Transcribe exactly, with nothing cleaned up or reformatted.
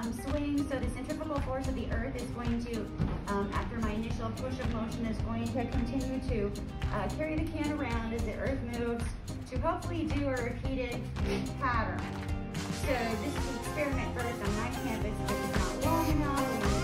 um, swing, so the centrifugal force of the earth is going to, um, after my initial push of motion, is going to continue to uh, carry the can around as the earth moves to hopefully do a repeated pattern. So this is an experiment first on my canvas, but it's not long enough.